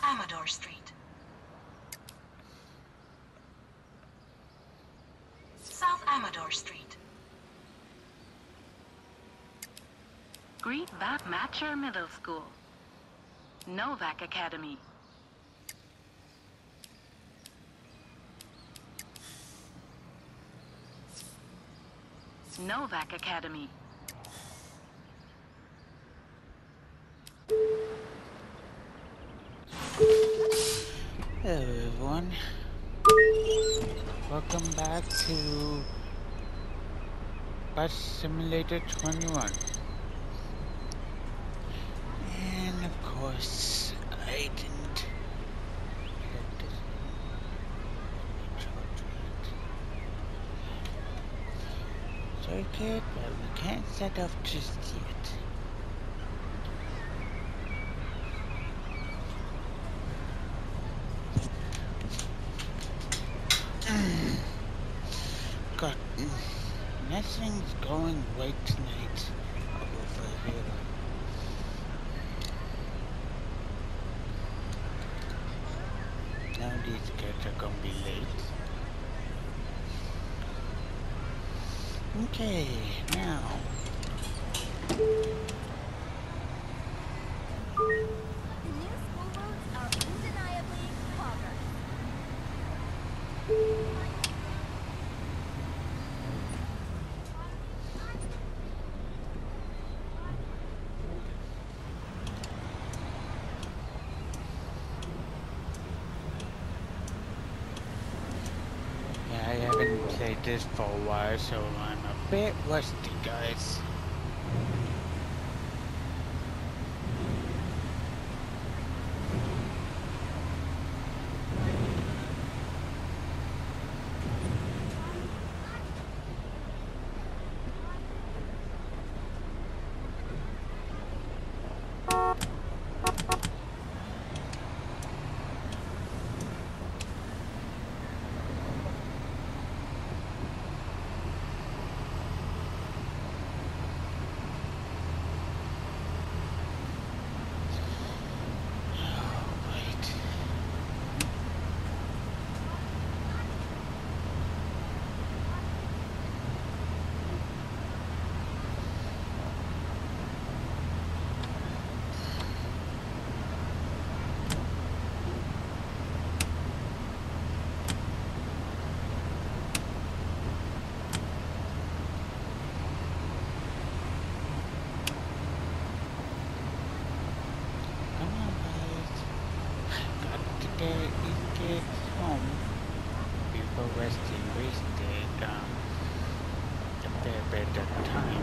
Amador Street. South Amador Street. Greet Bat Matcher Middle School. Novak Academy. Novak Academy. Hello everyone. Welcome back to Bus Simulator 21. And of course, I didn't get this circuit, but we can't set off just yet. God, nothing's going right tonight over here. Now these kids are gonna be late. Okay, now. The new school routes are undeniably longer. Yeah, I haven't played this for a while, so I'm a bit rusty, guys. Get home before resting wasted a fair bit of time.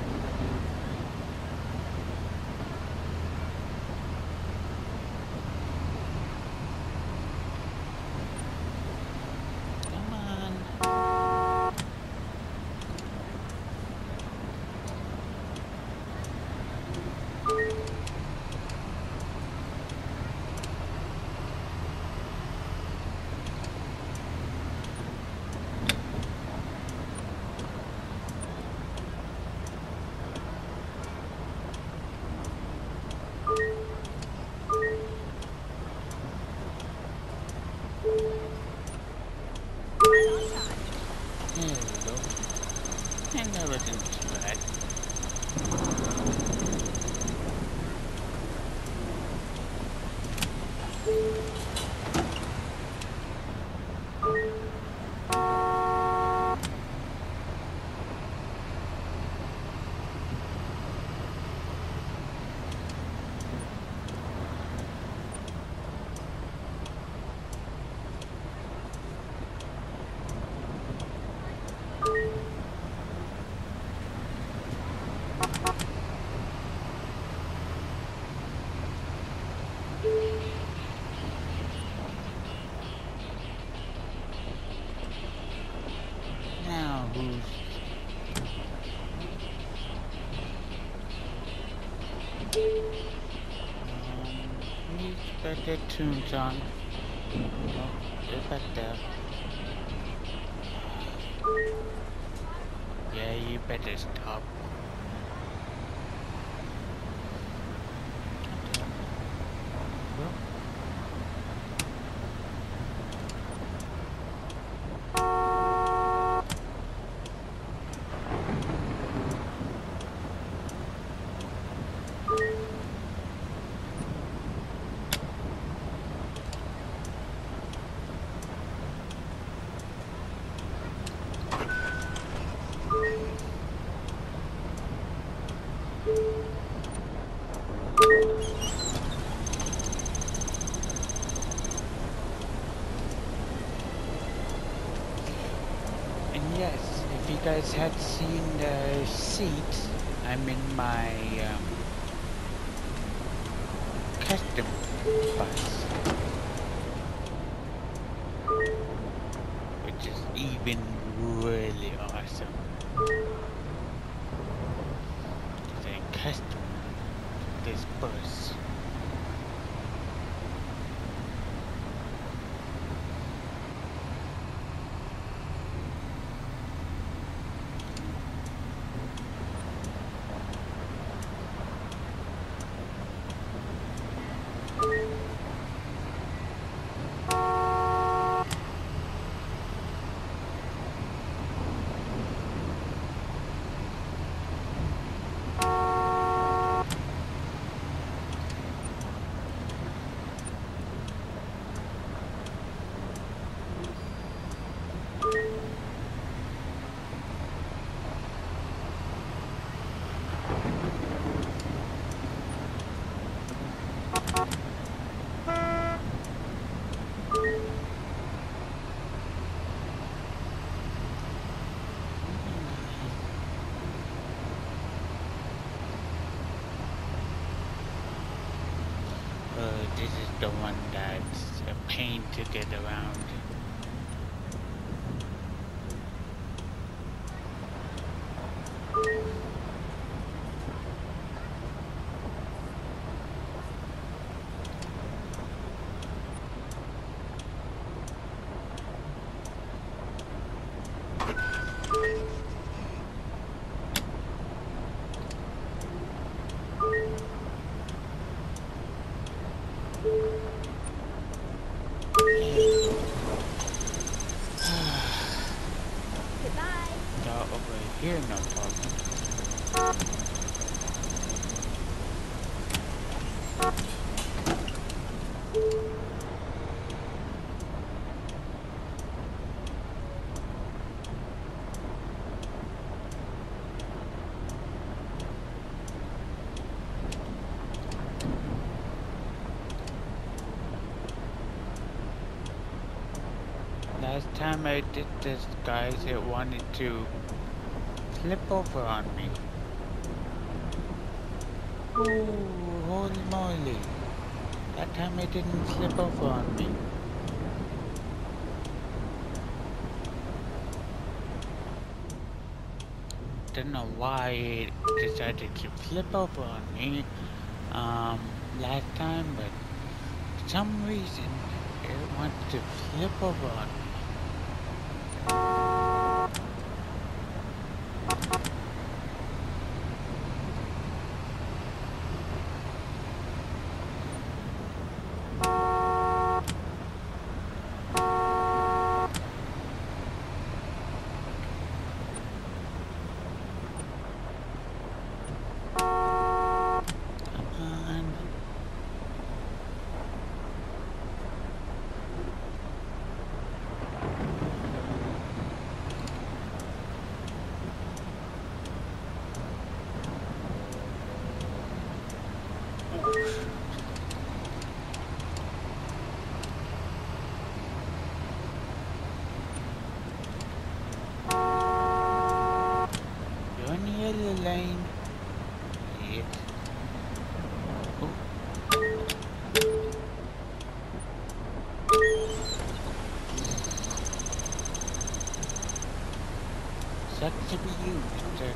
Come on. There we go. And that wasn't too bad. Now who's who's got their tunes on? Oh, they're back there. Yeah, you better stop. guys had seen the seats, I'm in my custom bus, which is even really awesome. It's a custom this bus. This is the one that's a pain to get around. Goodbye. Over here, no problem. Last time I did this, guys, it wanted to flip over on me. Ooh, holy moly. That time it didn't flip over on me. Don't know why it decided to flip over on me last time, but for some reason it wants to flip over on me. You're in the yellow lane. Yeah. Oh. Sucks to be you, mister.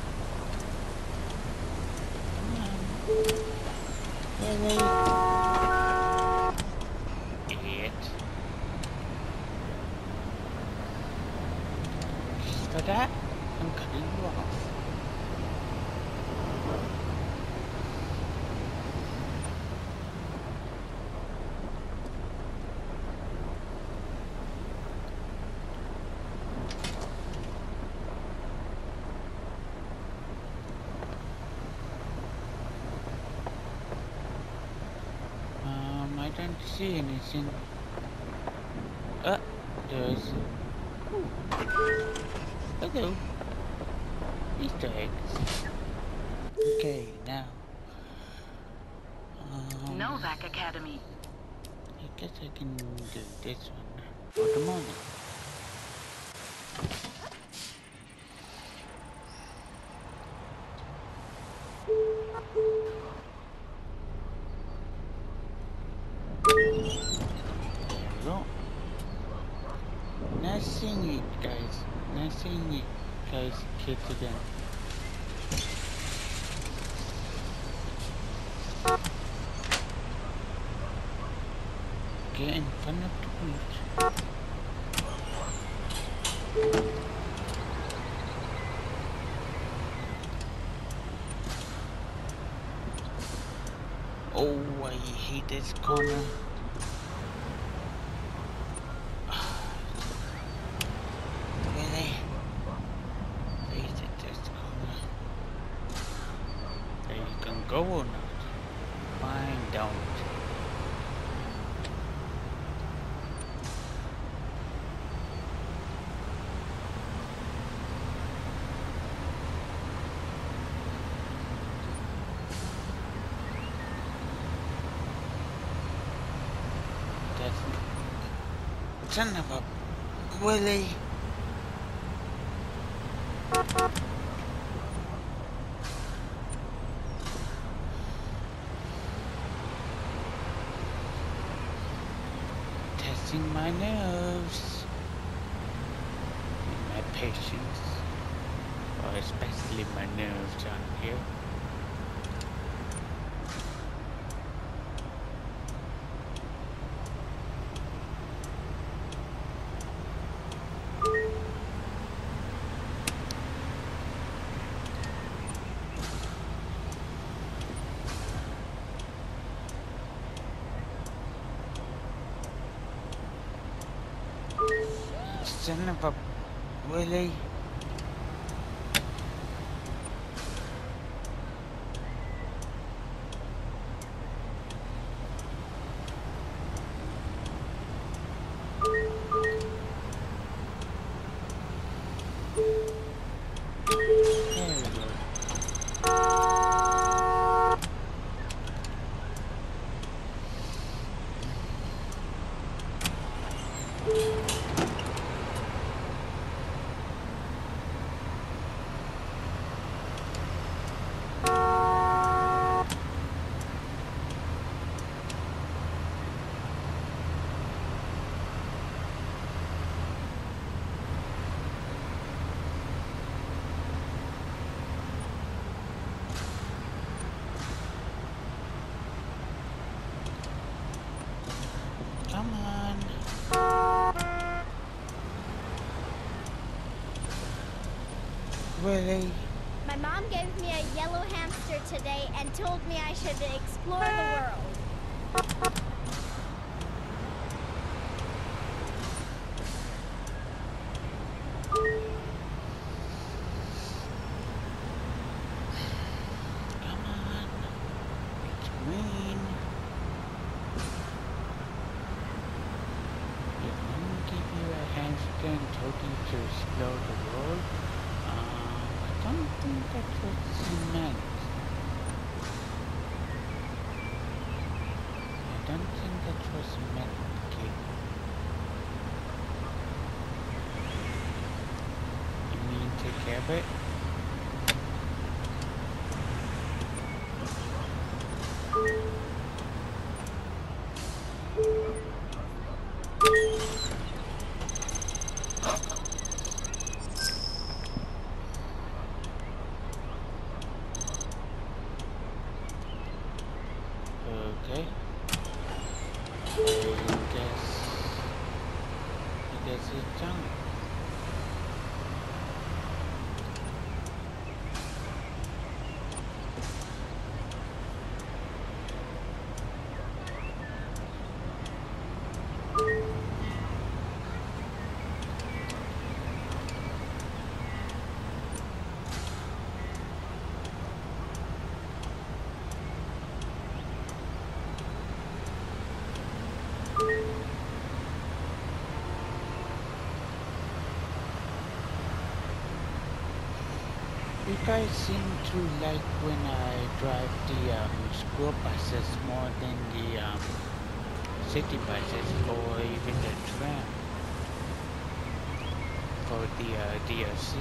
Come on. Really? Idiot. Just for that, I'm cutting you off. I don't see anything. There's... Hello. Easter eggs. Okay, now. Novak Academy. I guess I can do this one for the moment. seeing you guys. Nice seeing you guys, kids again. Get in front of the bridge. Oh, I hate this corner. Really? Hated this corner. There you can go or not? Fine, don't. Son of a Willie. Testing my nerves and my patience, or especially my nerves on here. Son of a Willie. There we go. Come on. Willie. My mom gave me a yellow hamster today and told me I should explore the world. Come on. It's green. Your mom gave you a hamster and told you to explore the world. I don't think that's what she meant. I don't think that's what she meant, kid. You mean take care of it? Okay. I guess it's done. You guys seem to like when I drive the school buses more than the city buses or even the tram for the DLC.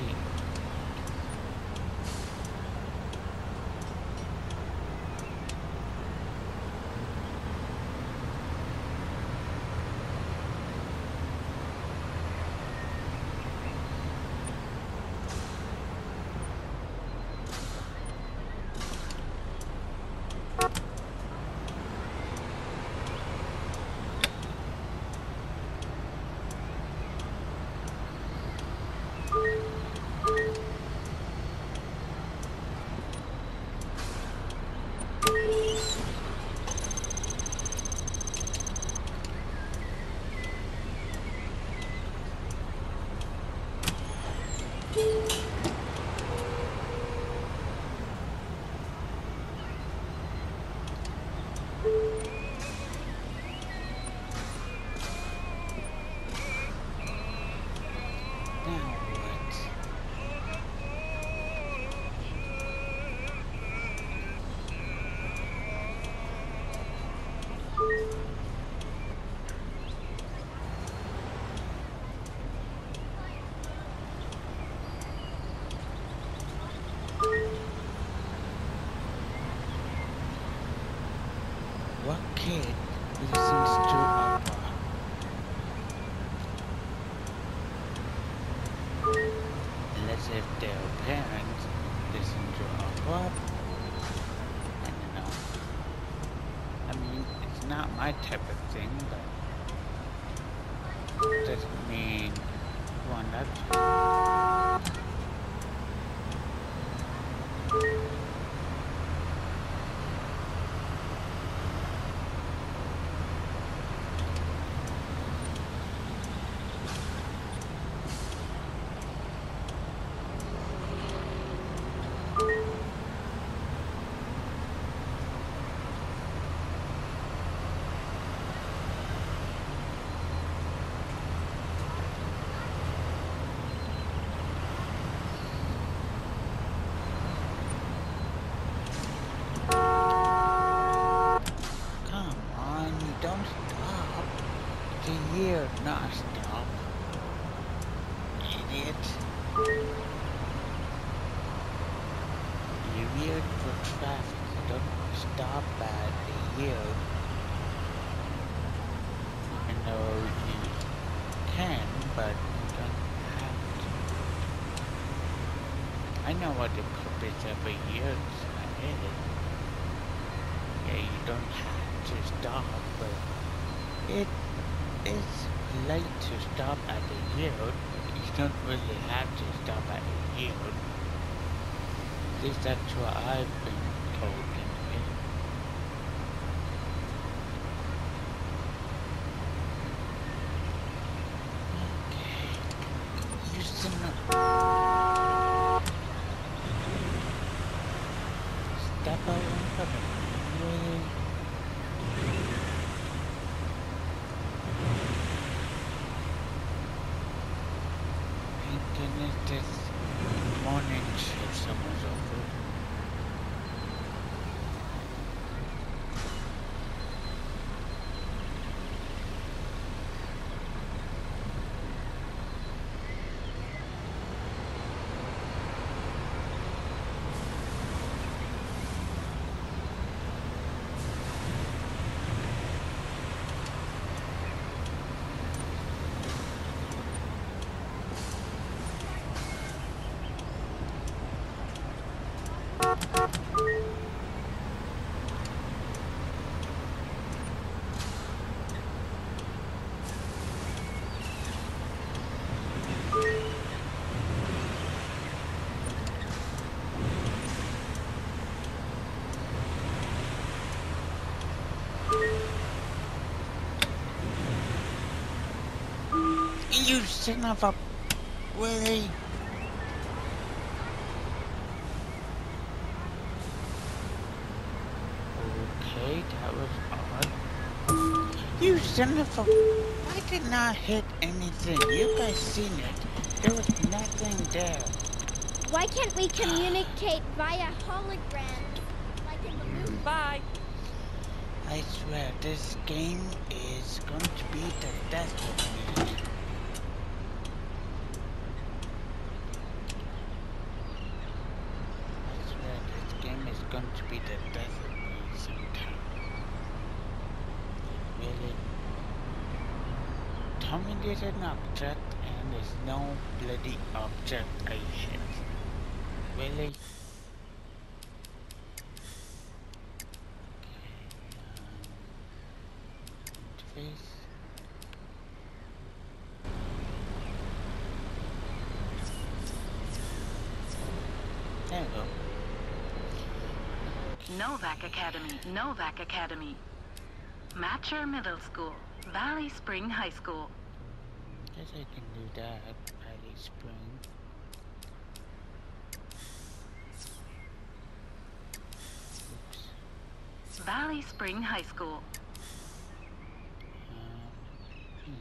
What kid listens to opera? Unless if their parents listen to opera. I don't know. I mean, it's not my type of thing, but it doesn't mean one not to. Come on, you don't stop. It's a year, not stop. Idiot. You're weird for traffic. You don't stop at a yield. Even though you can, but you don't have to. I know what the purpose of a yield is. Yeah, you don't have to stop, but it is polite to stop at a yield. You don't really have to stop at a yield. At least that's what I've been told anyway. Okay. Listen up. Step out in front of me. Really? Thank goodness this morning shift summer's over. You son of a... Really? Okay, that was odd. You son of a... I did not hit anything. You guys seen it. There was nothing there. Why can't we communicate via holograms like in the movie? Bye. I swear, this game is going to be the death of me. I swear, this game is going to be the death of me sometime. Really? Tell me there's an object and there's no bloody object I hit. Really? Interface. There we go. Novak Academy. Novak Academy. Matcher Middle School. Valley Spring High School. Guess I can do that. Valley Spring. Oops. Valley Spring High School. Hmm.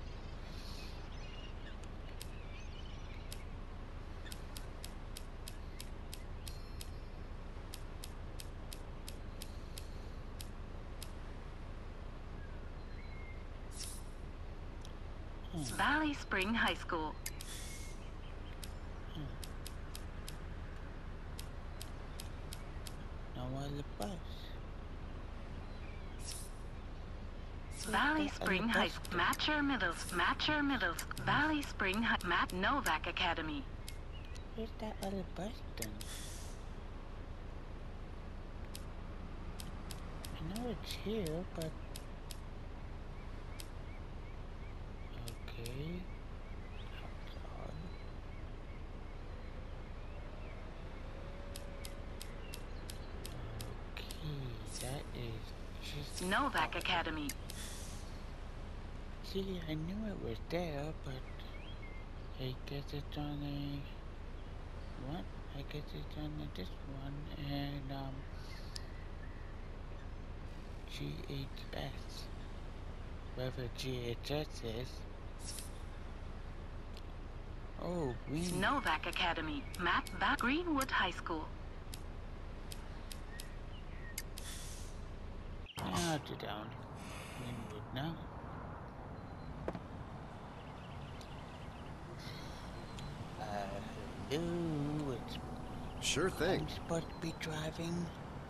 Valley Spring High School. Now while the bus. Valley that Spring little High bus School. Matcher Middles. Valley Spring High. Novak Academy. Where's that other bus then? I know it's here, but... Okay... Outside. Okay, that is just... Novak Academy. See, I knew it was there, but... I guess it's on a... What? I guess it's on this one, and, GHS. Whatever GHS is. Oh, Green. Novak Academy. Greenwood High School. Now to down. Greenwood now. Hello, it's... Sure thing. I'm supposed to be driving.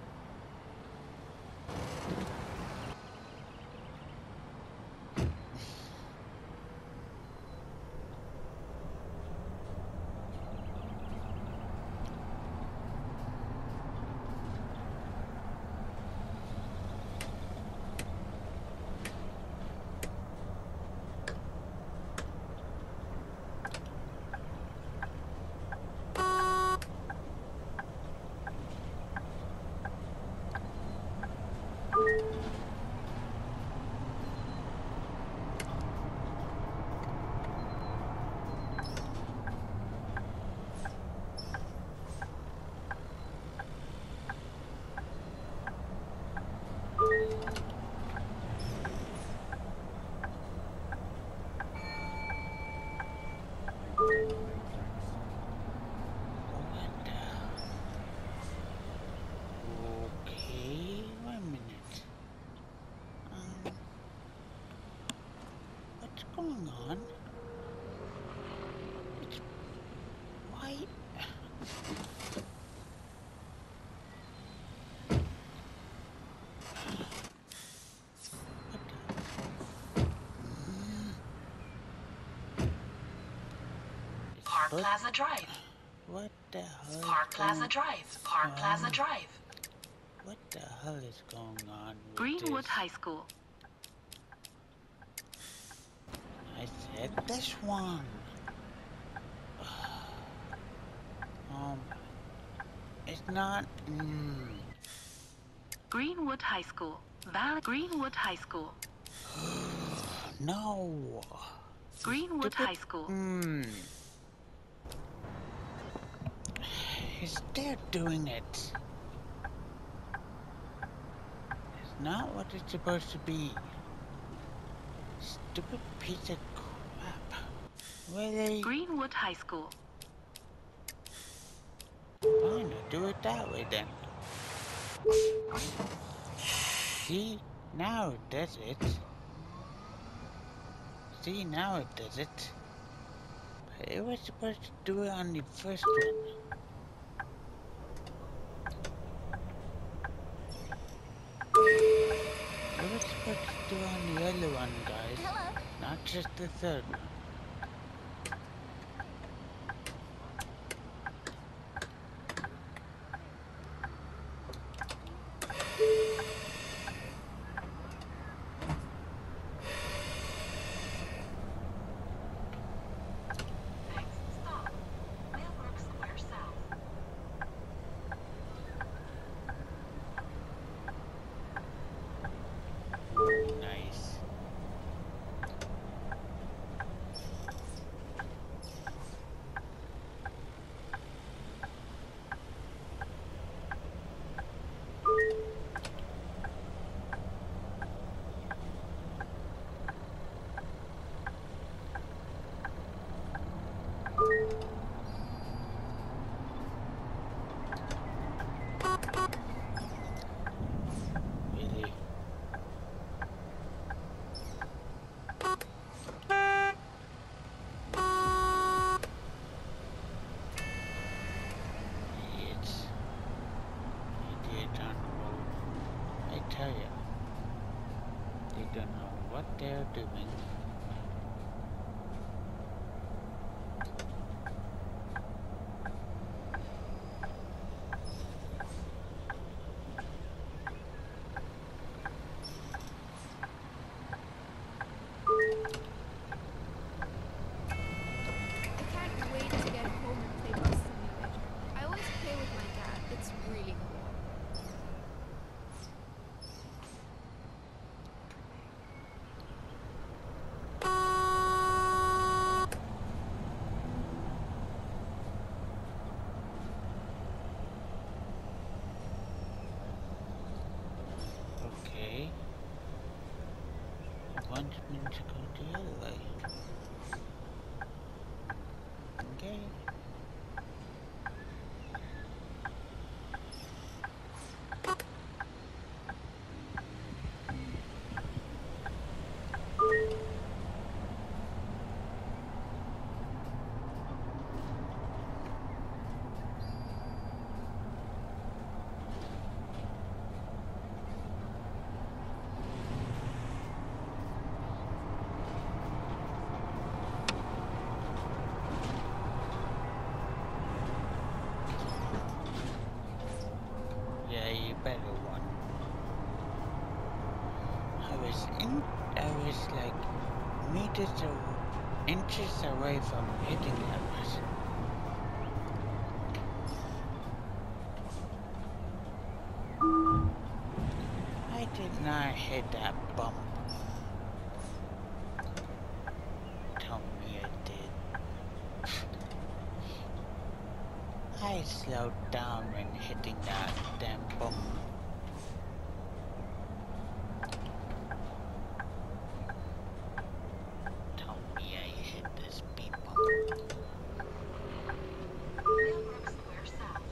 Okay, 1 minute. What's going on? It's white. Park Plaza Drive. What the hell? Park Plaza Drive. Park Plaza Drive. What the hell is going on with Greenwood this? High School. I said this one. It's not. Greenwood High School. Greenwood High School. No. Greenwood Stupid- High School. He's still doing it. It's not what it's supposed to be. Stupid piece of crap. Really? Greenwood High School. Fine, I'll do it that way then. See? Now it does it. See, now it does it. But it was supposed to do it on the first one. It was supposed to do it on the other one, guys. Hello. Not just the third one. Next stop, Millbrook Square South. Nice. Really? Idiots. Idiots on the road. I tell ya. They don't know what they're doing. I can't wait to get home and play Bus Simulator. I always play with my dad. It's really cool. Okay. Wants me to go the other way. Okay. Yeah, you better run. I was like meters or inches away from hitting that person. I did not hit that bump. Tell me I did. I slowed down when hitting that damn bump. Tell me I hit this speed bump. Millbrook Square South.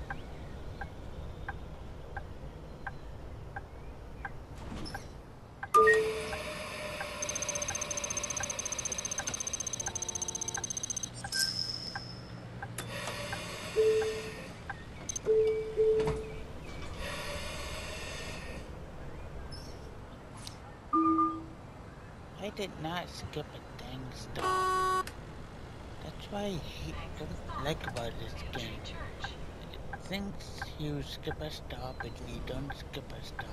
I did not skip a dang stop. That's what I don't like about this game. Church. It thinks you skip a stop and you don't skip a stop.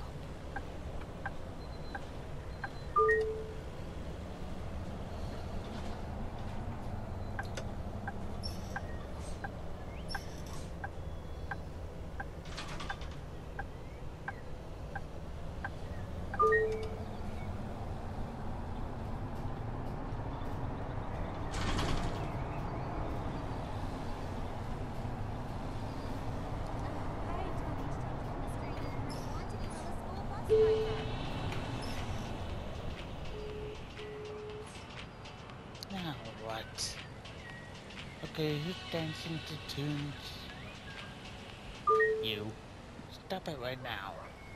Now what? Okay, who's dancing to tunes? You. Stop it right now.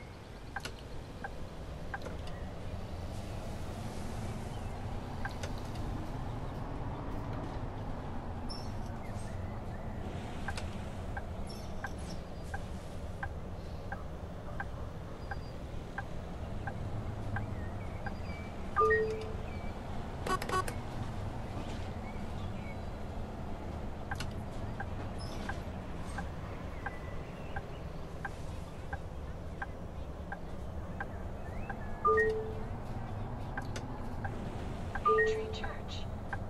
Tree Church.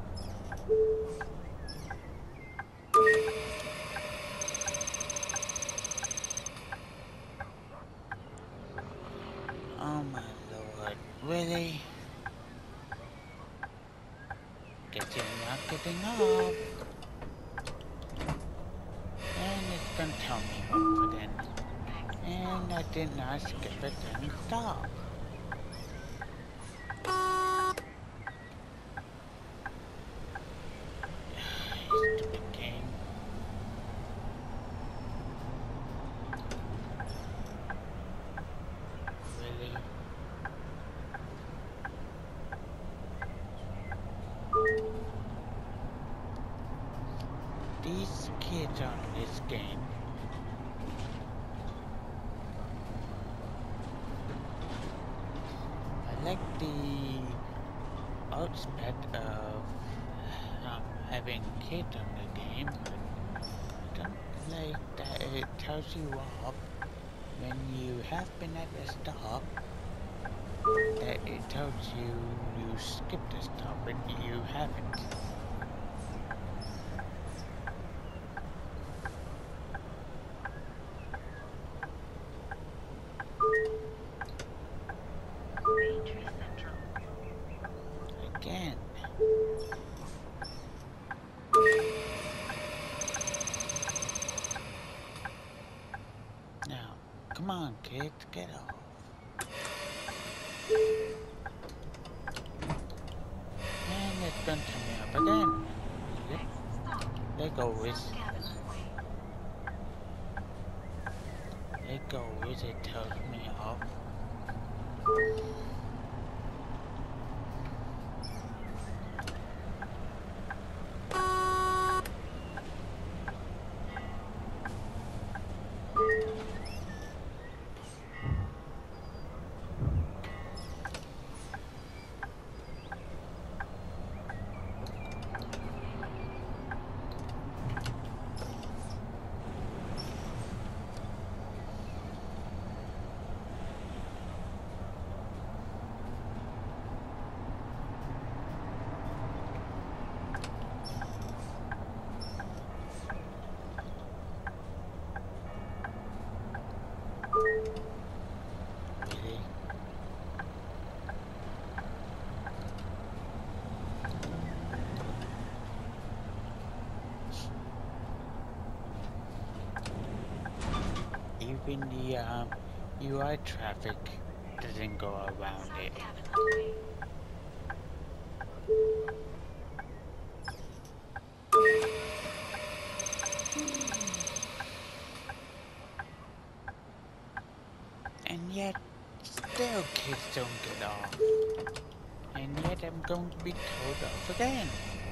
Oh my lord, really? Guess you're not getting up. And it's gonna tell me what put in. And I did not skip it and stop. Stupid game. Really? These kids on this game. I like the aspect of having kids on the game, but I don't like that it tells you off when you have been at the stop, that it tells you you skipped a stop and you haven't. Matrix Central. Again. Now, come on kids, get off. And it's gonna turn me up again. Yep. Next stop, There goes. South Cabinet Way. There goes, it tells me off. Really? Even the UI traffic doesn't go around South it. Cabinet Way. And yet, still kids don't get off. And yet I'm going to be told off again.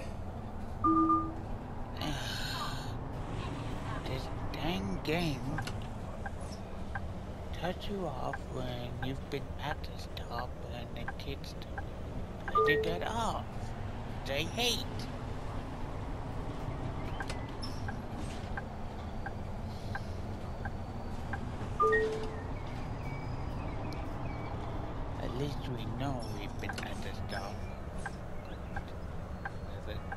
This dang game tells you off when you've been at the stop and the kids don't let you get off. They hate. At least we know we've been at the stop. Is it?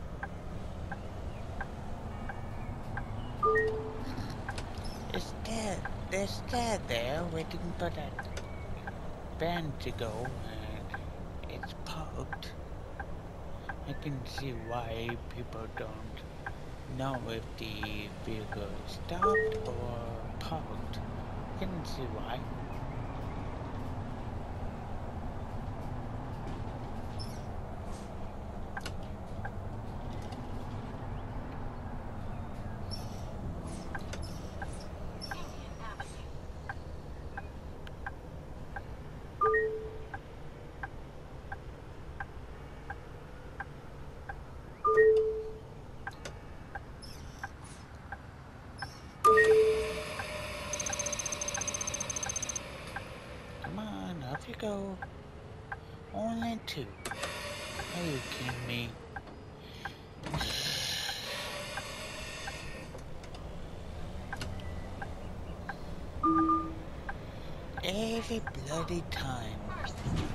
They're still there waiting for that van to go, and it's parked. I can see why people don't know if the vehicle is stopped or parked. I can see why. Union Avenue. Come on, off you go. Only two. Are you kidding me? Every bloody time. Mercy.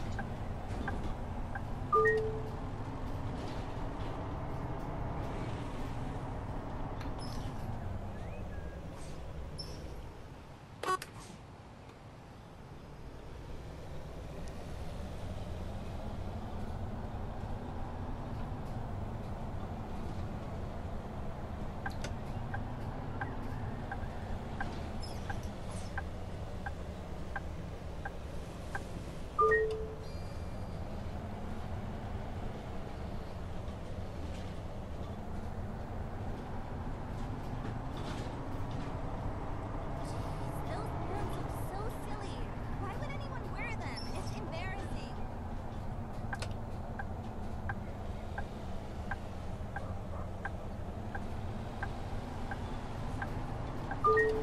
Those pants look so silly. Why would anyone wear them? It's embarrassing.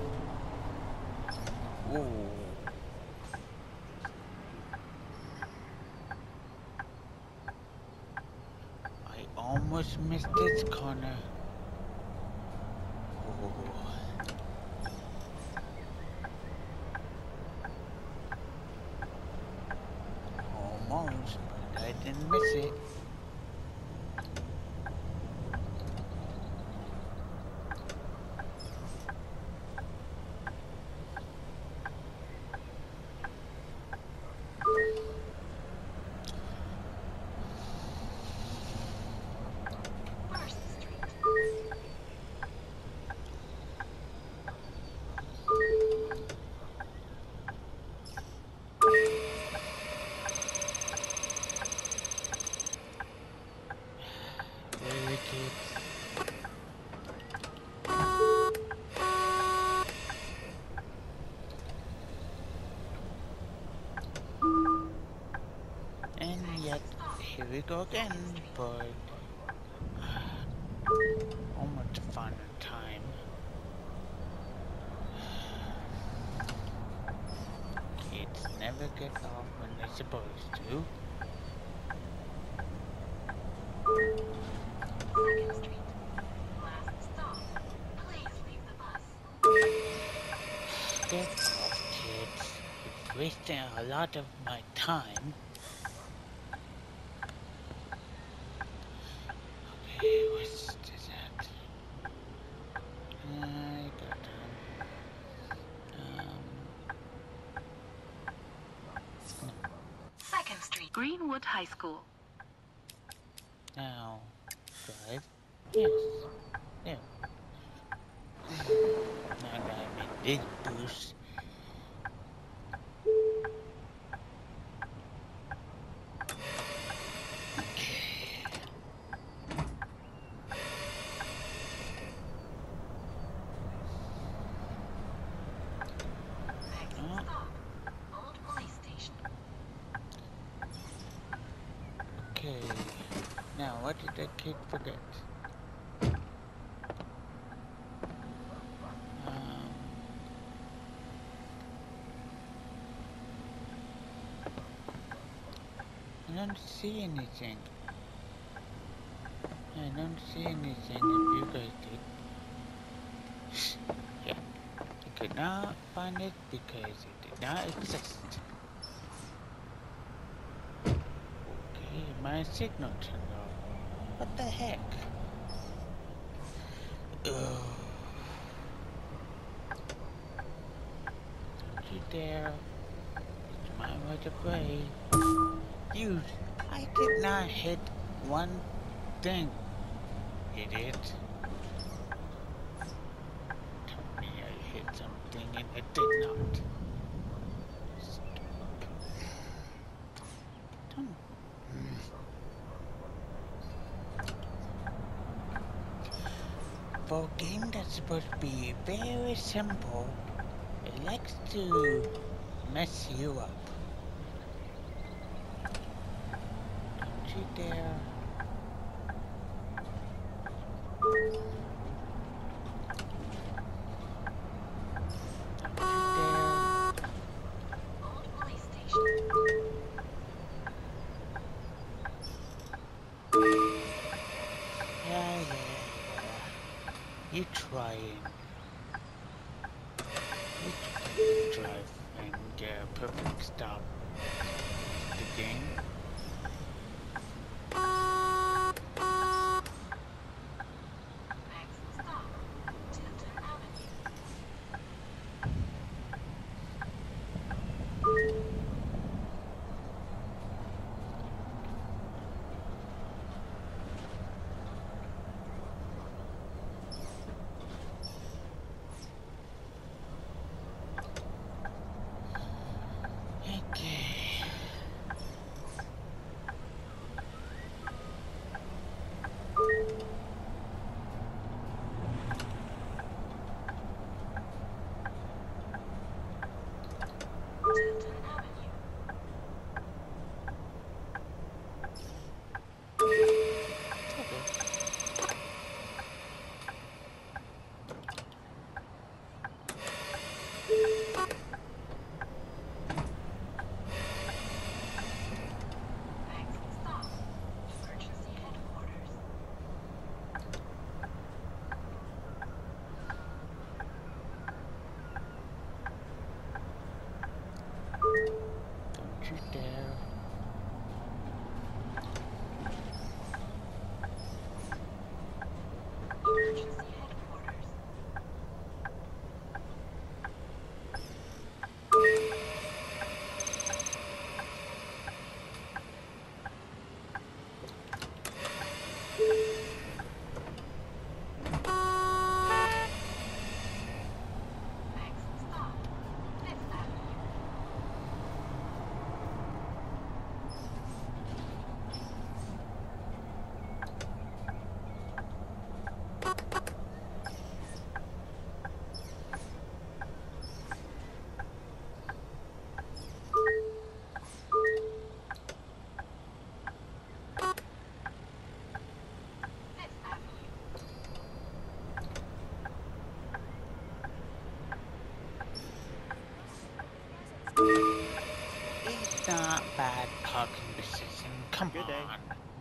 Ooh. almost missed this corner. Oh. Almost, but I didn't miss it. First Street. Very kids. And yet, here we go again for almost a final time. Kids never get off when they're supposed to. Second Street. Last stop. Please leave the bus. Get off, kids. You're wasting a lot of my time. Okay, what's this at? I got Second Street. Greenwood High School. now drive. Yes. There. Now that I'm in this boost. Next stop. Old Police Station. Okay. Now, what did that kid forget? I don't see anything. I don't see anything if you guys did. Yeah. I could not find it because it did not exist. Okay, my signal turned off. What the heck? Ugh. Don't you dare. It's my right of way. Dude, I did not hit one thing. Idiot. Told me I hit something and I did not. Don't. For a game that's supposed to be very simple, it likes to mess you up. Don't you dare. Don't you dare. Old Police Station. Yeah. You trying. You trying to drive and get a perfect stop. The game. Next stop. Tilton Avenue. Okay. you there. Emergency headquarters. Next stop, Fifth Avenue. Fifth Avenue. It's not bad parking position. Come Good day. on.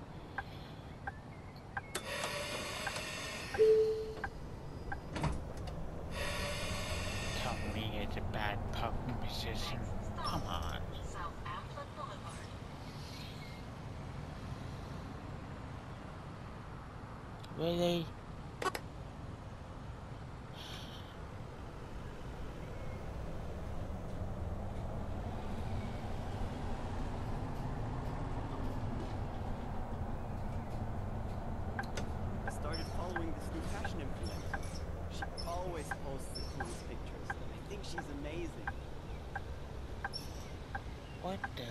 Tell me it's a bad parking position. Come on. South Amplet Boulevard. Really? I started following this new fashion influencer. She always posts the coolest pictures. I think she's amazing. What the?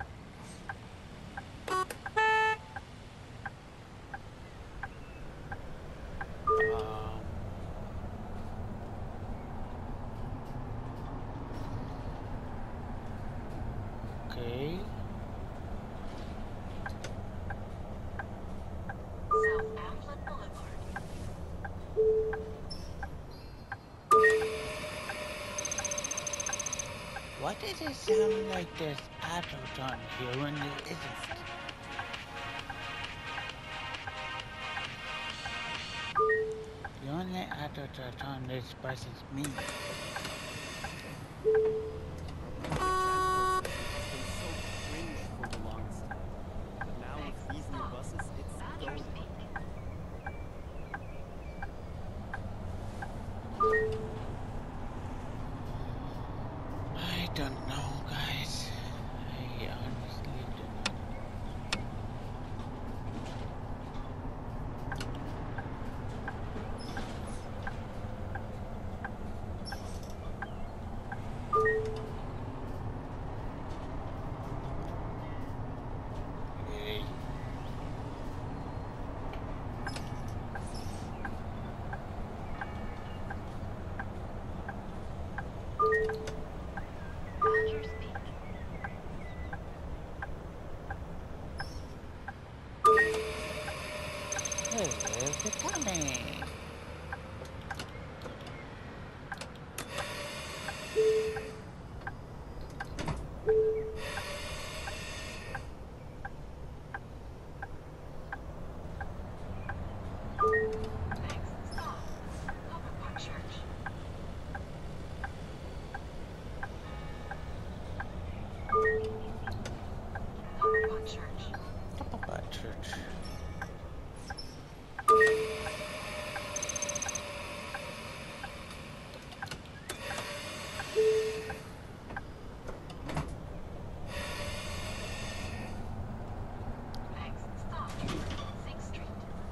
Um. Okay. South Amplet Boulevard. Why does it sound like there's adult on here when there isn't? The only adult that's on this bus is me. Public transport system has been so cringe for the longest time. But now with these new buses, it's Badger golden. Peak. I don't know, guys. I honestly don't know. Hey. Badger Peak. Where's it coming? Next stop, Upper Park Church. Upper Park Church. Papa Church. Next stop, 6th Street.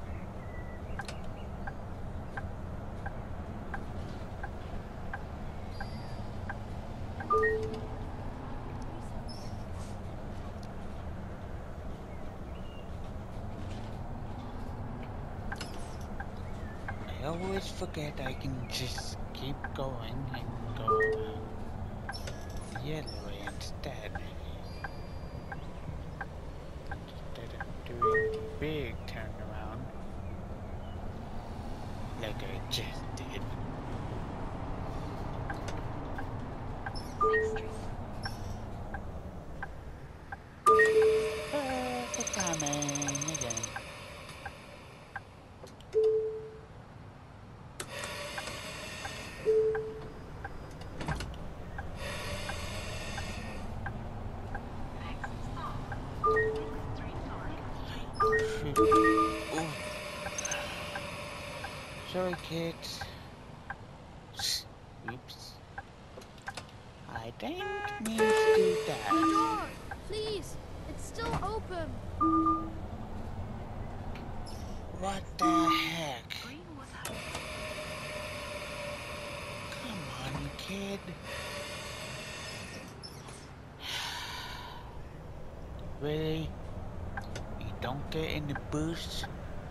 I always forget I can just keep going and go the other way instead. Instead of doing the big turnaround like I just did. 6th Street. Perfect timing again. kids. Oops. I didn't mean to do The that. door! Please! It's still open! What the heck? Greenwood High Come on, kid. Really? You don't get in the boost?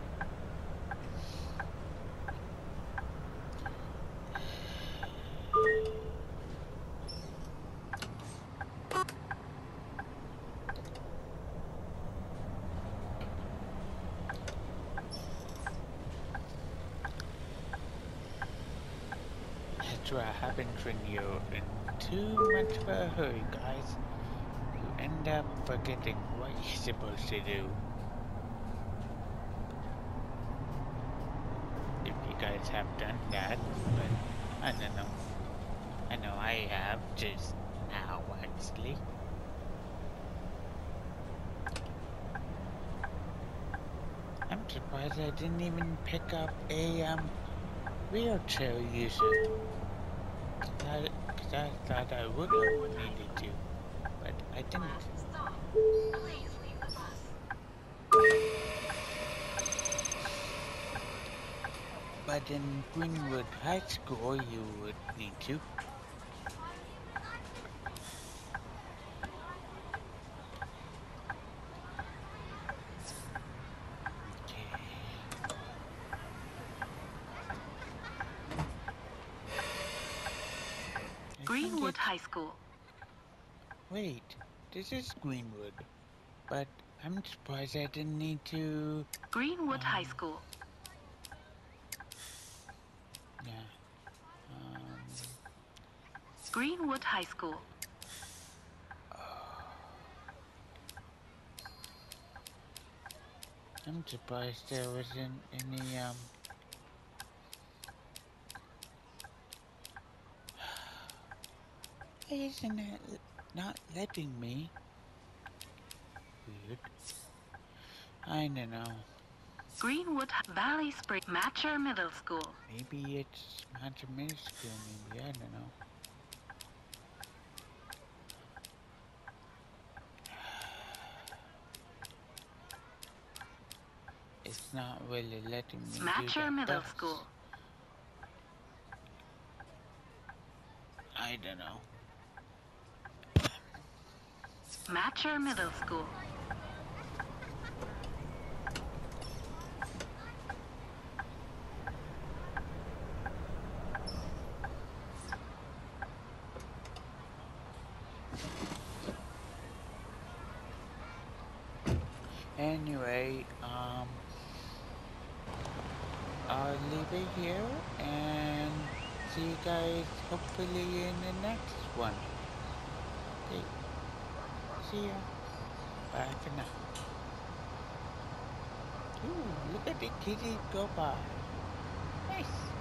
That's what happens when you're in too much of a hurry, guys. You end up forgetting what you're supposed to do. If you guys have done that, but I don't know. I know I have just now, actually. I'm surprised I didn't even pick up a wheelchair user. Cause I thought I would have needed to, but I didn't. Last stop. Please leave the bus. But in Greenwood High School, you would need to. Greenwood High School. Wait, this is Greenwood, but I'm surprised I didn't need to. Greenwood High School. Yeah. Greenwood High School. I'm surprised there wasn't any Why isn't it not letting me? Weird. I don't know. Greenwood Valley Spring Matcher Middle School. Maybe it's Matcher Middle School, maybe, I don't know. It's not really letting me do Matcher that Middle bus. School. I don't know. Matcher Middle School. Anyway, I'll leave it here and see you guys hopefully in the next one. Okay. See ya. Bye for now. Ooh, look at the kitty go by. Nice.